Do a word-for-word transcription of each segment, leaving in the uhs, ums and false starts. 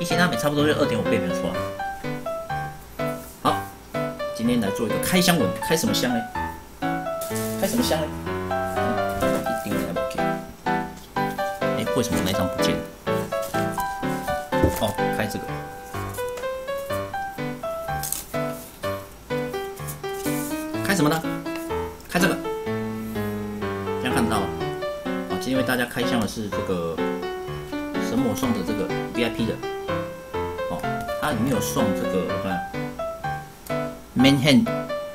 一千纳米差不多就二点五倍没有错。好，今天来做一个开箱文，开什么箱呢？开什么箱呢？嗯、一定来不给。哎，为什么那张不见了？哦，开这个。开什么呢？开这个。这样看得到。好，今天为大家开箱的是这个神魔送的这个 V I P 的。哦，它里面有送这个，我看 Manhand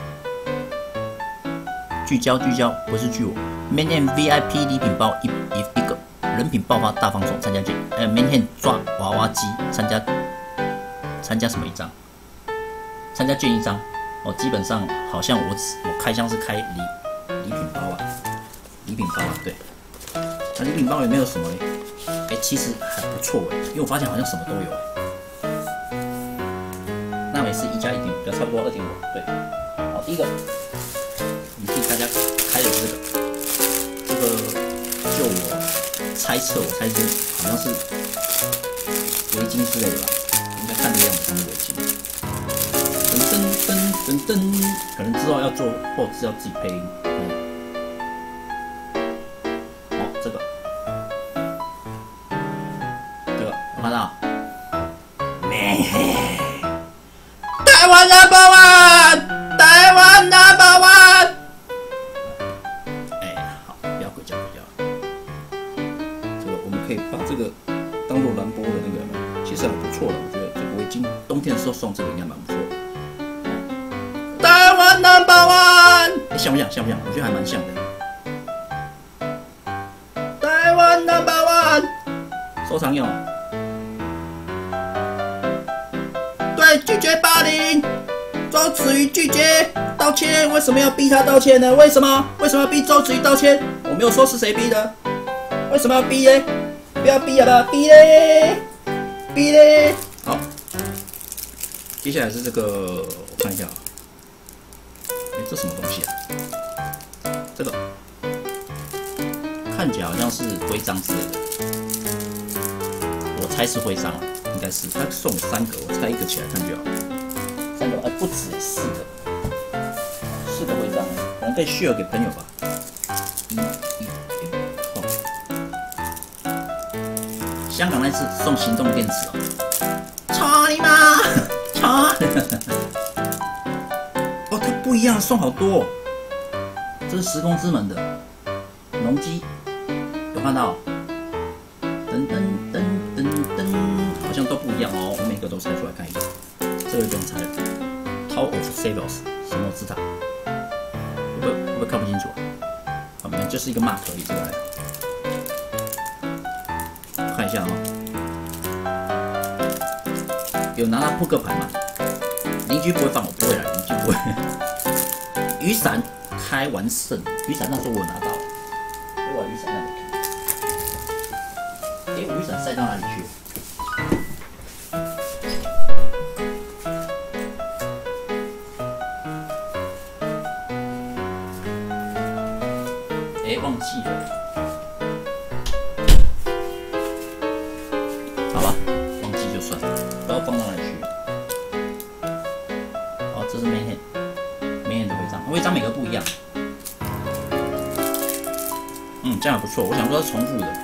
聚焦聚焦，不是聚我 Manhand V I P 礼品包一一一个，人品爆发大放送参加券，还有 Manhand 抓娃娃机参加参加什么一张？参加券一张。哦，基本上好像我我开箱是开礼礼品包啊，礼品包啊，对。那礼品包有没有什么呢？哎、欸，其实还不错哎，因为我发现好像什么都有哎。那也是一加一点五，就差不多二点五，对。好，第一个，我们替大家开的是这个，这个就我猜测，我猜是好像是围巾之类的吧，应该看这个样子像是围巾。噔噔噔噔，可能之后要做后置要自己配音。嗯，哦，这个，这个我看到，台湾 number one， 台湾 number one。哎，好，不要鬼叫鬼叫。这个我们可以把这个当做蓝波的那个，其实很不错的，我觉得这个围巾冬天的时候送这个应该蛮不错的。台湾 number one， 你像不像？像不像？我觉得还蛮像的。台湾 number one， 收藏用。对，拒绝霸凌，周子瑜拒绝道歉。为什么要逼他道歉呢？为什么？为什么要逼周子瑜道歉？我没有说是谁逼的。为什么要逼呢？不要逼好不好？逼嘞，逼嘞。好，接下来是这个，我看一下。哎，这什么东西啊？这个看起来好像是徽章之类的，我猜是徽章啊，应该是。他送了三个，我猜一个起来看就好。三个，哎，不止四个，四个徽章，可能可以 share 给朋友吧。一、一、哦，香港那次送行动电池哦，操你妈！操！哦，它不一样，送好多、哦。这是时空之门的农机，有看到？噔噔噔噔噔，好像都不一样哦。我每个都拆出来看一下。这个不用拆了。Tower of Sables 神魔之塔，会不会会不会看不清楚啊？好，没有，就是一个 mark 而已。这个来看一下哦。有拿到扑克牌吗？邻居不会放，我不会啦，邻居不会。雨伞开完胜，雨伞那时候我有拿到，我把雨伞那里看，哎，我雨伞塞到哪里去了？哎，忘记了，好吧，忘记就算了，不知道放到哪里去了。哦，这是 Manhand。的徽章，徽章每个不一样。嗯，这样还不错。我想说是重复的。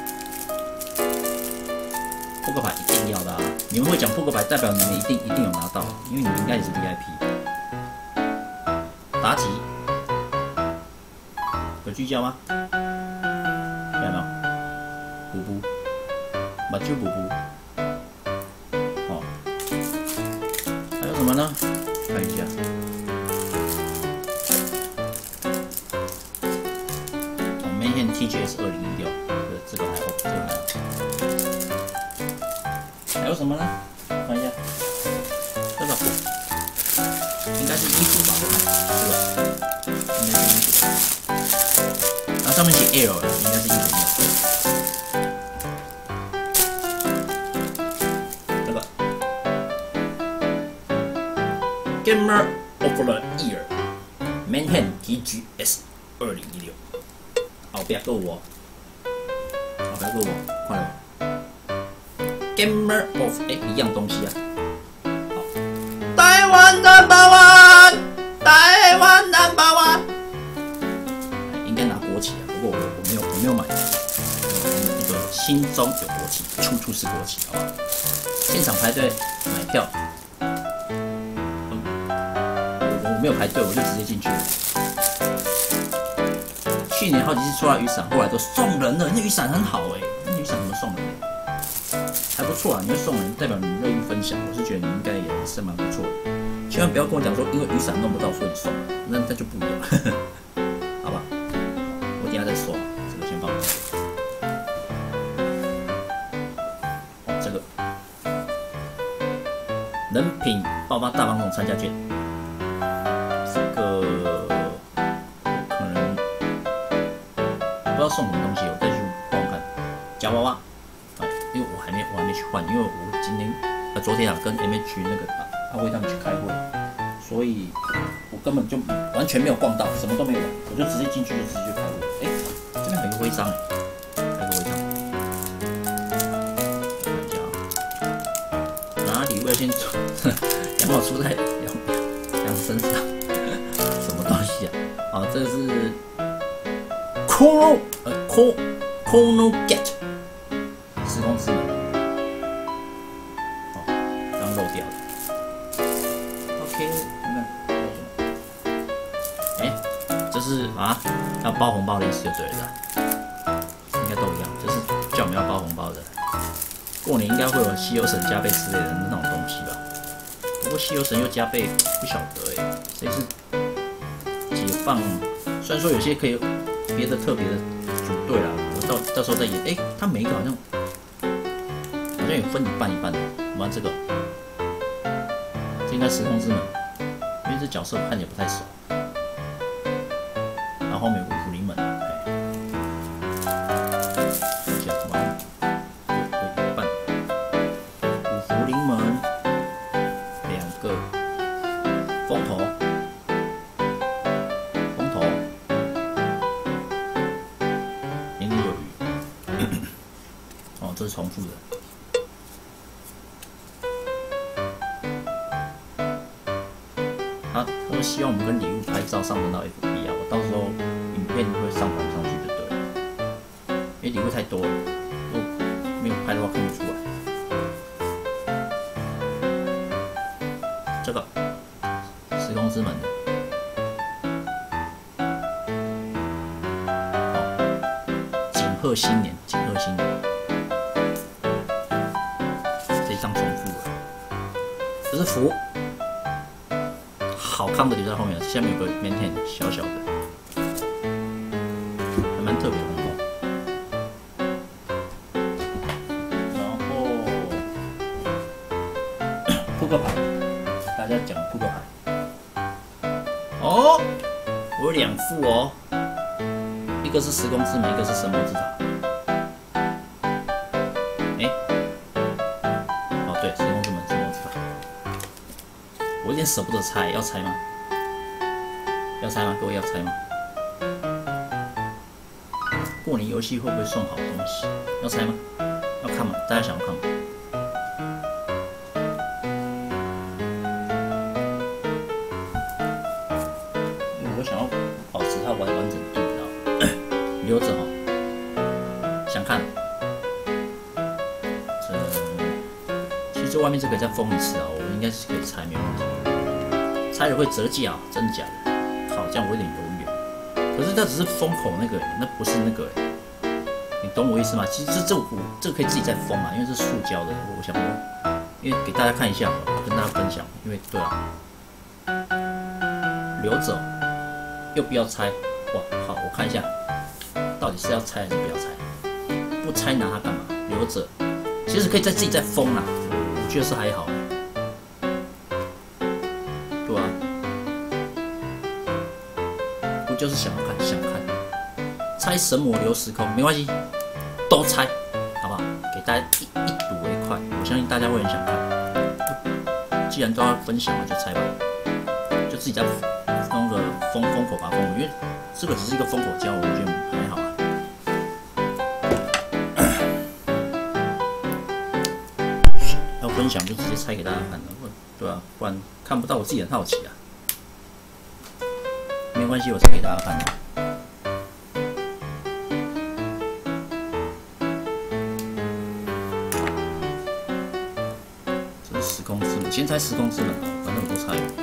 扑克牌一定要的啊！你们会讲扑克牌，代表你们一定一定有拿到，因为你们应该也是 V I P。妲己有聚焦吗？看到没有？补补，把酒补补。哦，还有什么呢？看一下。T G S 二零一六，这个还好，这个还好。还有什么呢？看一下，这个应该是衣服吧？我看，这个应该是衣服。啊，上面写 L 的，应该是衣服。这个 Gamer of the Year Manhand T G S 二零一六。好，不要够我，好，不要够我，快了。 Gamer of 哎、欸、一样东西啊。好，台湾 number one， 台湾 number one， 应该拿国旗啊，不过我我没有我没有买。那个心中有国旗，处处是国旗，好不好？现场排队买票，嗯，我我没有排队，我就直接进去了。去年好几次抽到雨伞，后来都送人了。那雨伞很好哎、欸，那雨伞怎么送人呢？还不错啊，你会送人，代表你乐意分享。我是觉得你应该也是蛮不错的。千万不要跟我讲说，因为雨伞弄不到，所以你送，那那就不一样，好吧？我等一下再说，这个先放。哦，这个人品爆发大放送参加券，这个。不知道送什么东西，我再去帮我看。夹娃娃，哎，因为我还没我还没去换，因为我今天呃昨天啊跟 M H 那个阿辉他们去开会，所以我根本就完全没有逛到，什么都没有，我就直接进去就直接去开会。哎、欸，这边还有个徽章哎，还有个徽章。看一下啊，拿礼物要先刚好出在杨杨身上，什么东西啊？啊，这是。Kono 呃 Ko Kono Get 时空之门，哦，刚漏掉了。OK， 看看有什么？哎、欸，这是啊，要包红包的意思就对了，应该都一样，就是叫我们要包红包的。过年应该会有西游神加倍之类的那种东西吧？不过西游神又加倍，不晓得哎、欸，这是解放，虽然说有些可以。别的特别的组队啦，我到到时候再演。哎、欸，他每一个好像好像有分一半一半的。我们这个，这应该时空之门，因为这角色看起来不太熟。然后后面有个福临门，哎，看一下，哇，有有一半。五福临门，两个风头。这是重复的。他他说希望我们跟礼物拍照上传到 F B 啊，我到时候影片会上传上去就对了。因为礼物太多了，如果没有拍的话看不出来。这个时空之门的，好，景贺新年，景贺新年。重复了，这是符，好看的留在后面，下面有个腼腆小小的，还蛮特别的红包。然后扑克牌，大家讲扑克牌。哦，我有两副哦，一个是时空之门，一个是神魔之塔。我有点舍不得猜，要猜吗？要猜吗？各位要猜吗？过年游戏会不会送好东西？要猜吗？要看吗？大家想要看吗？因为我想要保持它完完整度，你知道吗？留着哦。想看？这其实外面这个再封一次啊，我应该是可以猜，没问题。猜了会折价，真的假的？好，这样我有点犹豫。可是它只是封口那个，那不是那个，你懂我意思吗？其实这这这个可以自己再封啊，因为是塑胶的。我想说，因为给大家看一下，跟大家分享，因为对啊，留着又不要拆，哇，好，我看一下，到底是要拆还是不要拆？不拆拿它干嘛？留着，其实可以再自己再封啊，我觉得是还好。对啊，我就是想看想看，猜神魔流时空没关系，都猜，好不好？给大家一一睹为快，我相信大家会很想看。既然都要分享了，就猜吧，就自己再弄个封封口把它封，因为这个只是一个封口胶，我觉得还好啊。 分享就直接拆给大家看了，对吧、啊？不然看不到我自己很好奇啊。没关系，我拆给大家看的。这是时空之门，先拆时空之门哦，反正我都拆了。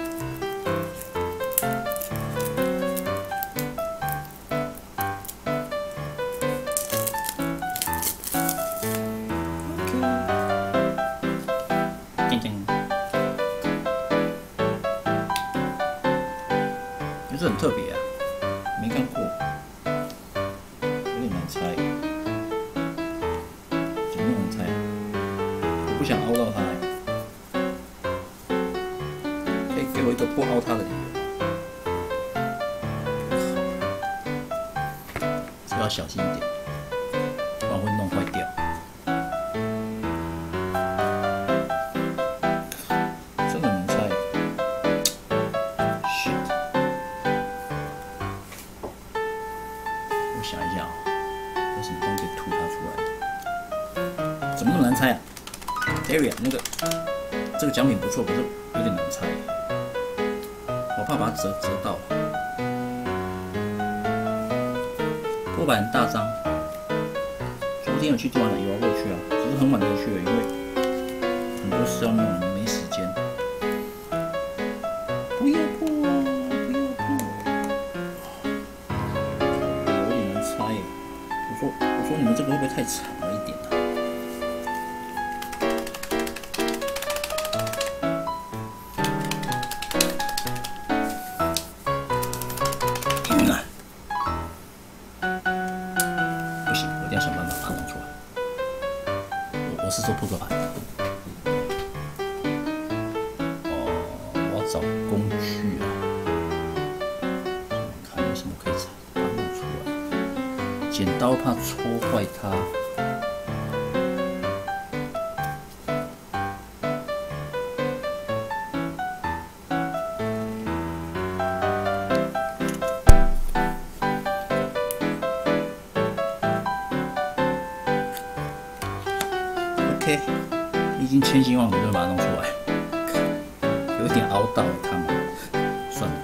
这很特别啊，没看过，有点难猜，怎么那么难猜？我不想凹到它，可以给我一个不凹它的理由。这个要小心一点，不然会弄坏掉。真的难猜。 我想一下啊、喔，有什么东西吐它出来？怎么那么难猜啊 ？Daria， 那个这个奖品不错，可是有点难猜，我怕把它折折到。拖板大张，昨天有去做完了，有啊，我有去啊，只是很晚才去了，因为很多事要弄，没时间。不要破啊！ 我说，我说你们这个会不会太长了一点啊？嗯啊不行，我一定要想办法把它弄出来。我我是说扑克牌。哦，我要找工具啊，看有什么可以查。 剪刀怕戳坏它。OK， 已经千辛万苦就把它弄出来，有点凹到它们，算了。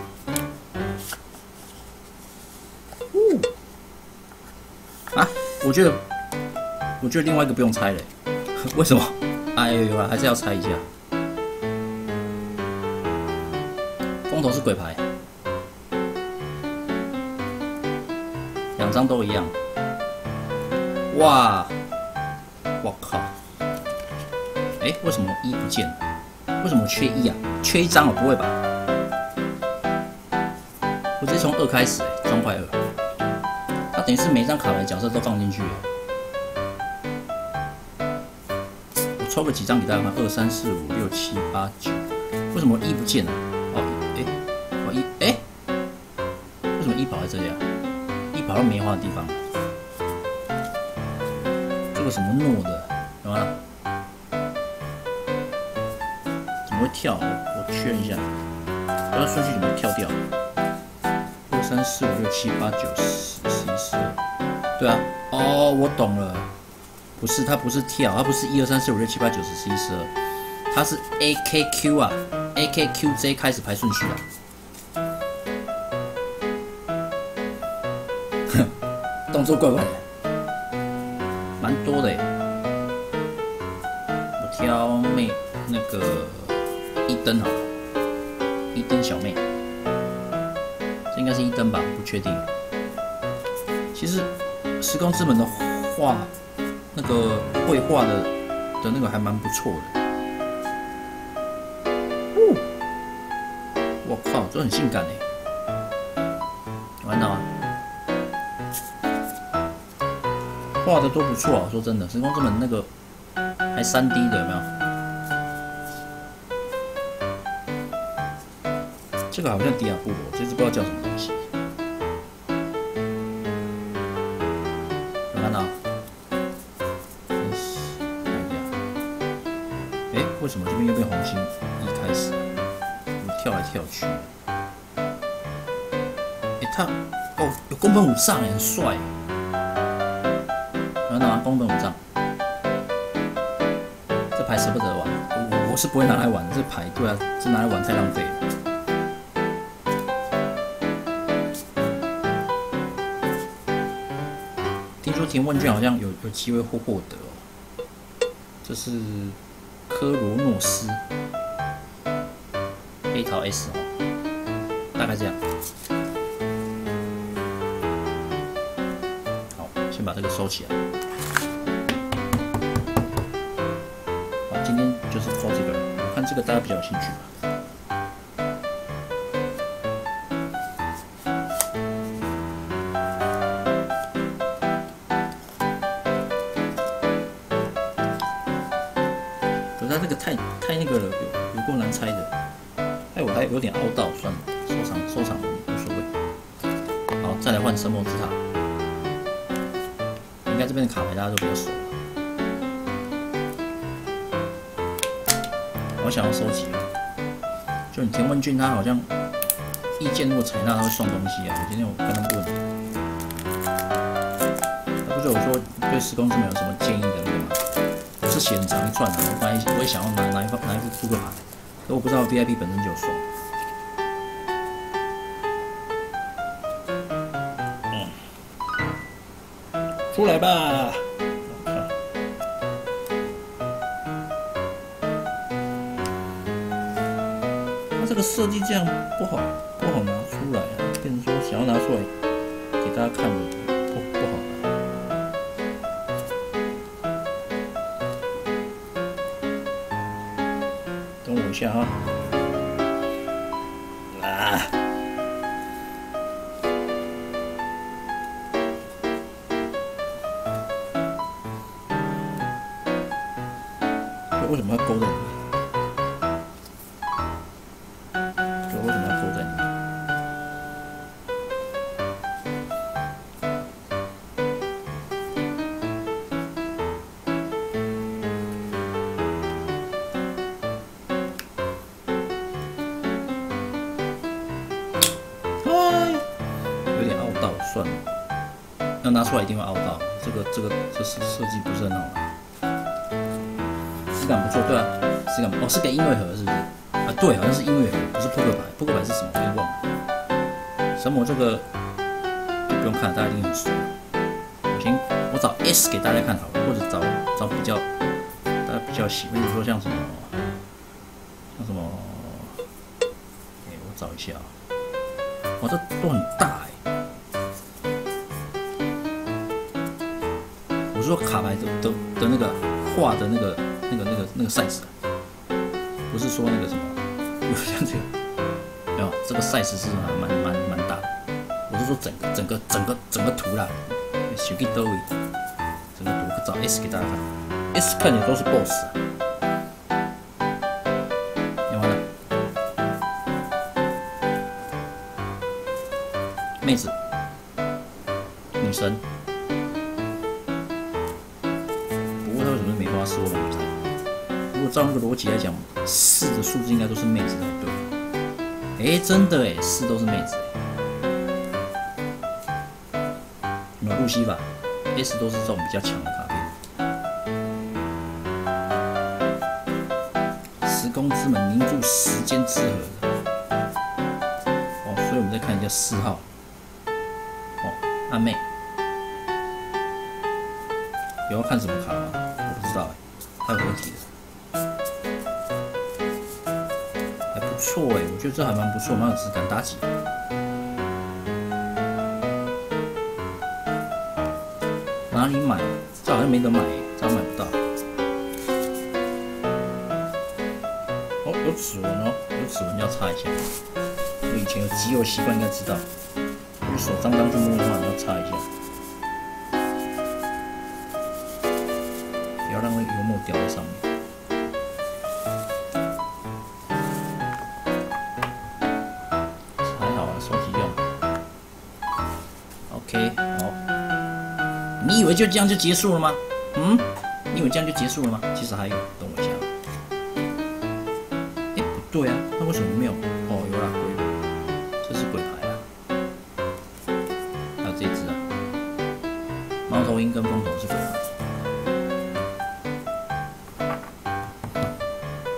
啊，我觉得，我觉得另外一个不用拆了，为什么？哎呦啊，还是要拆一下。风头是鬼牌，两张都一样。哇，我靠！哎，为什么一不见了？为什么缺一啊？缺一张哦，不会吧？我直接从二开始，哎，砖块二。 它等于是每一张卡牌角色都放进去了。我抽个几张给大家看，二三四五六七八九，为什么一不见了？哦，哎，哦一哎，为什么一跑在这里啊？一跑到梅花的地方。这个什么诺的，有吗？怎么会跳？我我确认一下，不知道顺序怎么跳掉。二三四五六七八九十。 十二，对啊，哦，我懂了，不是，它不是跳，它不是一二三四五六七八九十十一十二，它是 A K Q 啊 ，A K Q J 开始排顺序啊，哼，动作怪怪的，蛮多的耶，我挑妹那个一灯好了，一灯小妹，这应该是一灯吧，不确定。 其实时空之门的画，那个绘画的的那个还蛮不错的。哦，我靠，这很性感哎！玩到啊，画的都不错啊，说真的，时空之门那个还三 D 的有没有？这个好像迪亚布罗，这只不知道叫什么东西。 看到，真是看一下，哎，为什么这边又变红心？一开始，我跳来跳去，哎，他哦，有宫本武藏，很帅，看到吗？宫本武藏，这牌舍不得玩，我我是不会拿来玩。这牌对啊，这拿来玩太浪费了。听说填问卷好像有有机会获获得哦。这是科罗诺斯黑桃 S 哦，大概这样。好，先把这个收起来。好，今天就是做这个，我看这个大家比较有兴趣吧。可是它这个太太那个了，有有够难猜的。哎，我还有点凹到，算了，收藏收藏无所谓。好，再来换神魔之塔。应该这边的卡牌大家都比较熟了。我想要收集，就你填问卷，他好像意见如果采纳，他会送东西啊。我今天我跟他问，他不是有说对时空之门有什么建议的那个吗？我是写很长一串的，我本来我也想要拿拿一副拿一副扑克牌，可我不知道 V I P 本身就有送。嗯，出来吧。这个设计这样不好，不好拿出来啊！变成说想要拿出来给大家看，不不好拿。等我一下哈。啊！这为什么要勾在里面？为什么要勾在里面？哎，有点凹到，算了，要拿出来一定会凹到。这个这个这是设计不是很好拿，质感不错，对啊，质感哦是给音乐盒是不是？啊，对，好像是音乐盒，不是扑克牌。扑克牌是什么？我有点忘了。神魔这个就不用看了，大家一定很熟。我先我找 S 给大家看好了，或者找找比较大家比较喜欢，比如说像什么像什么，哎、欸，我找一下啊。哇，这都很大哎、欸。我是说卡牌的的的那个画的那个那个那个那个 size， 不是说那个什么。有像这个，没有这个 size 是蛮蛮蛮大的。我是说整个整个整个整个图啦，手机都有整个图，找 S 给大家看 ，S 看起来都是 boss 啊。有没有？妹子，女神。不过她为什么是梅花四？我怎么猜？如果照那个逻辑来讲，四的数字应该都是妹子才对。哎，真的哎，四都是妹子哎。有没有露西法 ？S 都是这种比较强的卡片。时空之门凝住时间之河的。哦，所以我们再看一下四号。哦，阿妹。有要看什么卡吗？我不知道哎，还有合体的。不错哎，我觉得这还蛮不错，蛮有质感。打几？哪里买？这好像没得买，这买不到。哦，有指纹哦，有指纹要擦一下。我以前有集邮习惯，应该知道。如果手脏脏去摸的话，你要擦一下，不要让那个油墨掉在上面。OK， 好。你以为就这样就结束了吗？嗯？你以为这样就结束了吗？其实还有，等我一下。哎、欸，不对啊，那为什么没有？哦，有啦，鬼，这是鬼牌啊。还有这只啊，猫头鹰跟风头是鬼牌。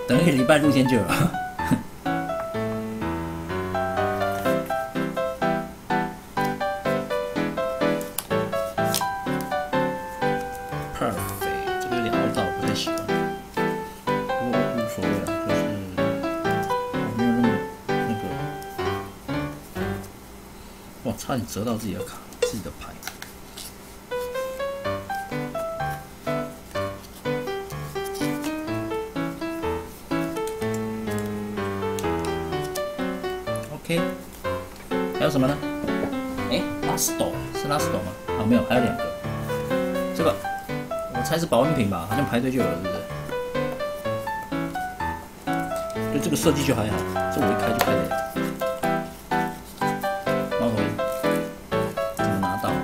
等一个礼拜露天就有了。Perfect， 这个有点凹到，我不太喜欢。不过无所谓了，就是没有那么那个。哇，差点折到自己的卡，自己的牌。OK， 还有什么呢？哎 ，Last 是 Last 吗？啊，没有，还有两个。这个我猜是保温瓶吧，好像排队就有了，对不对？对，这个设计就还好，这我一开就开得了。猫头鹰怎么拿到？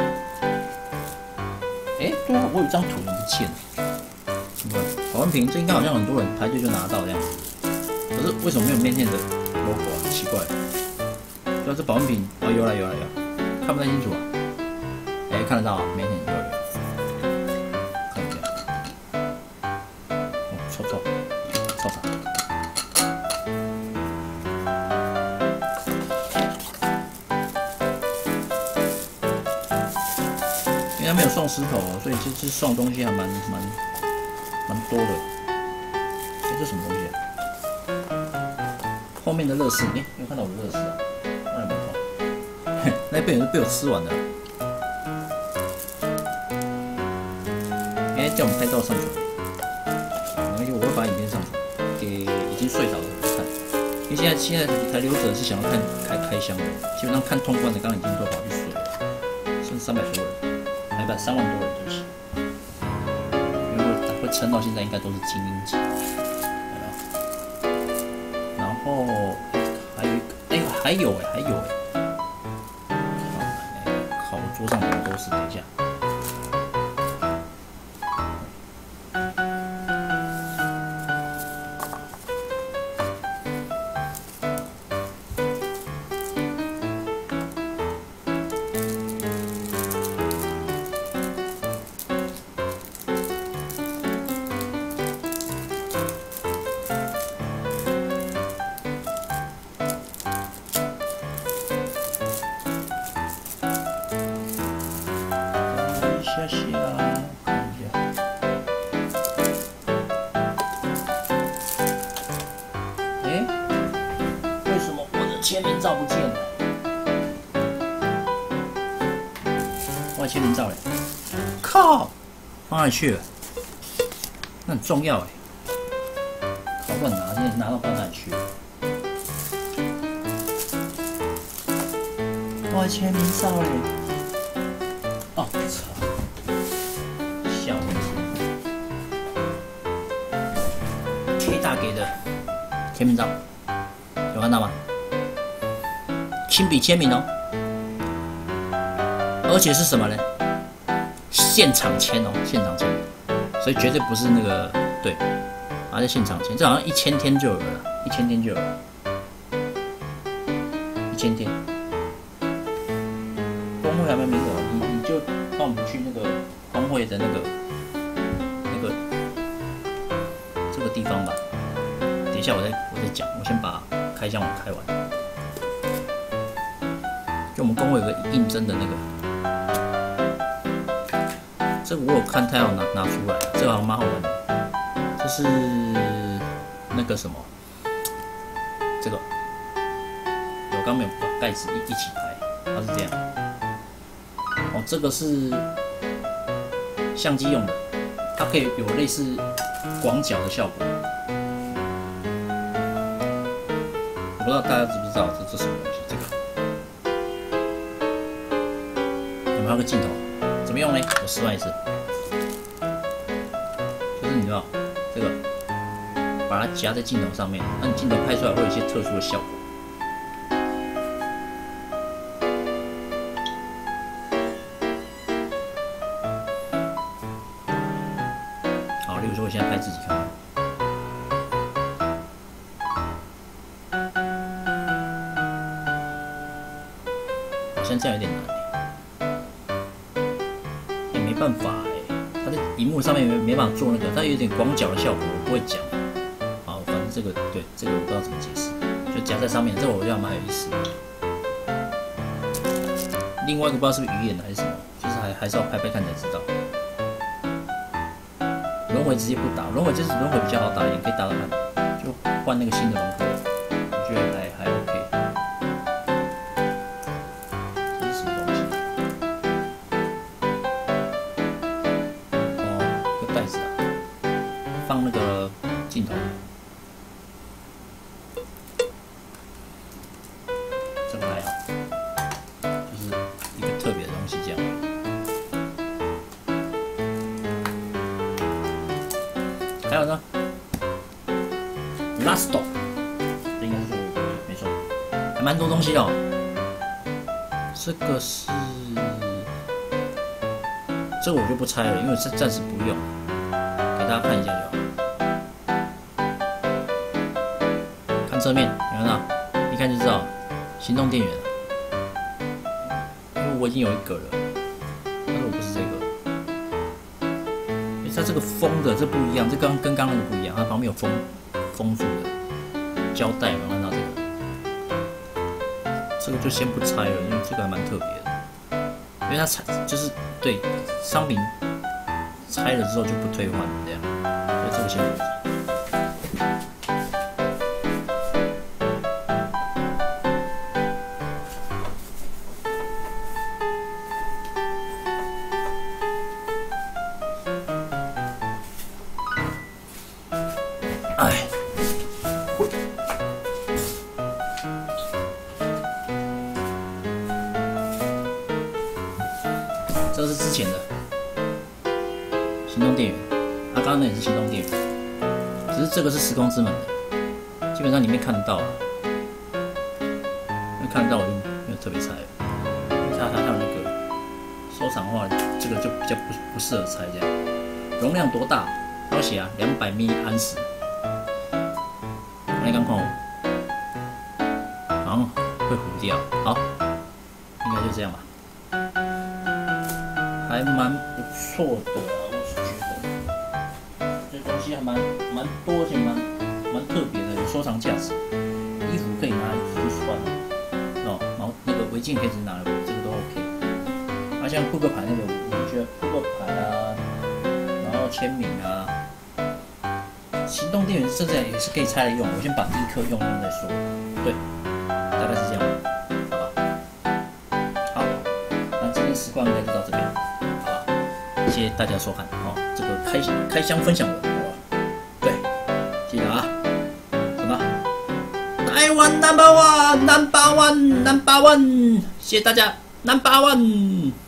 哎，对啊，我有一张图，怎么不见了？对，保温瓶这应该好像很多人排队就拿到这样子，可是为什么没有面线的 logo 啊？奇怪。对啊，这保温瓶哦，有了有了有了，看不太清楚啊。哎，看得到啊，面线有了。看一下，哦，臭臭，臭啥？因为他没有送石头，所以这这送东西还蛮蛮蛮多的。哎，这什么东西啊？后面的乐事，哎，有看到我的乐事啊？那没错，那边人被我吃完了。哎，叫我们拍照上传，没关系，我会把影片上传给已经睡着的人看。因为现在现在台留者是想要看开开箱的，基本上看通关的刚刚已经都跑去睡了，剩三百多人，还不三万多人，对不起。因为会撑到现在，应该都是精英级。然后还有一个，哎、欸，还有哎、欸，还有哎、欸，靠，我桌上怎么都是？等一下。下下，看一下。哎，为什么我的签名照不见了？我的签名照嘞？靠，放哪里去了？那很重要哎。好不拿，现在拿到放哪里去了？我的签名照嘞？哦，操！笑死 ！K 大给的签名照，有看到吗？亲笔签名哦，而且是什么呢？现场签哦，现场签，所以绝对不是那个对，而且现场签，这好像一千天就有了，一千天就有了，一千天。工会还没名额，你你就帮我们去那个工会的那个那个这个地方吧。等一下我再我再讲，我先把开箱我开完。就我们工会有个应征的那个，这个我有看他要拿拿出来，这个好像蛮好玩的。这是那个什么，这个我刚没有把盖子一一起拍，它是这样。哦，这个是相机用的，它可以有类似广角的效果。我不知道大家知不知道这这什么东西？这个有没有个镜头？怎么用呢？我示范一次，就是你知道这个，把它夹在镜头上面，那你镜头拍出来会有一些特殊的效果。好，例如说我现在拍自己看。好像这样有点难，也没办法哎，它在荧幕上面没没办法做那个，它有点广角的效果，我不会讲。好， 这个对这个我不知道怎么解释，就夹在上面，这个我觉得蛮有意思的。另外一个不知道是不是鱼眼还是什么，就是还还是要拍拍看才知道。轮回直接不打，轮回就是轮回比较好打一点，可以打打看，就换那个新的轮回，我觉得还还 OK。这是什么东西？哦，一个袋子啊，放那个镜头。这个还好，就是一个特别的东西这样。还有呢 ，Lasto， 这应该是没错，还蛮多东西的哦。这个是，这个我就不拆了，因为暂暂时不用，给大家看一下就好。看侧面，有没有看到？一看就知道，行动电源。因为我已经有一个了，但是我不是这个。它这个封的这不一样，这刚跟刚刚那个不一样，它旁边有封封住的胶带，有没有看到这个？这个就先不拆了，因为这个还蛮特别的，因为它拆就是对商品拆了之后就不退换这样，所以这个先不拆。哎，这个是之前的行动电源，它、啊、刚刚那也是行动电源，只是这个是时空之门的，基本上里面看得到啊，因为看得到我就没有特别拆了，因为它它还有那个收藏化，这个就比较不不适合拆这样，容量多大？要写啊，两百毫安时。你刚看我，好像会糊掉。好，应该就这样吧，还蛮不错的，我是觉得这东西还蛮蛮多，而且蛮蛮特别的，有收藏价值。衣服可以拿来直接穿哦，然后那个围巾可以直接拿来围，这个都 OK。那、啊、像扑克牌那个，我觉得扑克牌啊，然后签名啊。行动电源甚至也是可以拆来用，我先把第一颗用用再说。对，大概是这样，好吧？好，那今天实况应该就到这边，好吧？谢谢大家收看哦，这个开开箱分享文，好吧？对，记得啊，什么？台湾 number one number one number one， 谢谢大家 number one。